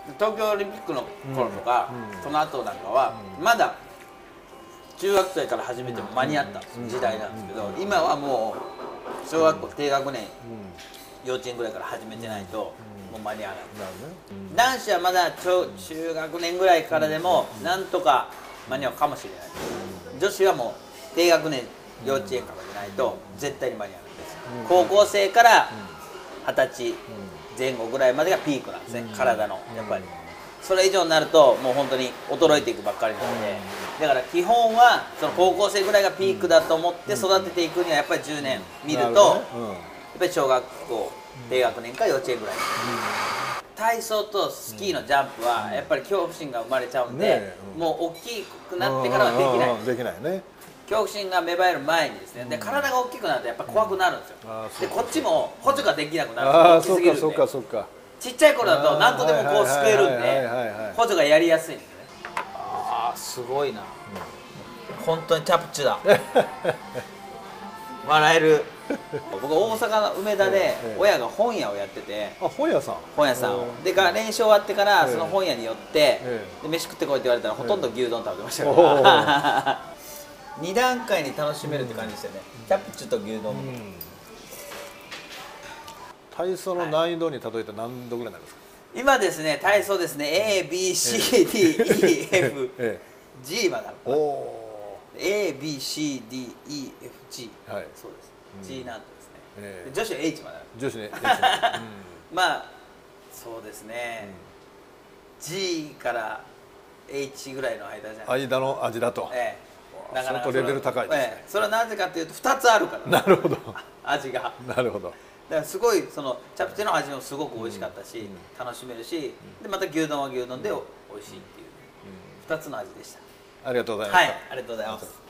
東京オリンピックの頃とか、その後なんかはまだ中学生から始めても間に合った時代なんですけど、今はもう小学校低学年、幼稚園ぐらいから始めてないともう間に合わない。男子はまだ中学年ぐらいからでもなんとか間に合うかもしれない。女子はもう低学年幼稚園からじゃないと絶対に間に合わないです。高校生から20歳前後ぐらいまでがピークなんですね、体の。やっぱりそれ以上になるともう本当に衰えていくばっかりなので、だから基本はその高校生ぐらいがピークだと思って育てていくにはやっぱり10年見ると、やっぱり小学校低学年か幼稚園ぐらい。体操とスキーのジャンプはやっぱり恐怖心が生まれちゃうんで、もう大きくなってからはできない。 できないね。 恐怖心が芽生える前にですね、で体が大きくなるとやっぱ怖くなるんですよ。でこっちも補助ができなくなる。大きすぎるんで。 そうかそうか。 ちっちゃい頃だと何とでもこう救えるんで補助がやりやすいんですね。ああすごいな。本当にチャプチュだ。笑える。僕大阪の梅田で親が本屋をやってて、 本屋さんをで練習終わってからその本屋に寄ってで飯食ってこいって言われたらほとんど牛丼食べてましたから2段階に楽しめるって感じですよね。チャプチュと牛丼。 体操の難易度に例えて何度ぐらいなんですか？ 今ですね、体操ですね、ABCDEFG まである。ABCDEFG、はい、そうです。G なんとですね。女子は H まである。 女子ね。 まあそうですね。G から H ぐらいの間じゃない。 間の味だと。相当レベル高いですね。 それはなぜかというと2つあるから。 なるほど。 味が。 なるほど。 だからすごいそのチャプチェの味もすごく美味しかったし、楽しめるし、でまた牛丼は牛丼で美味しいっていう2つの味でした。 ありがとうございます。 はい、ありがとうございます。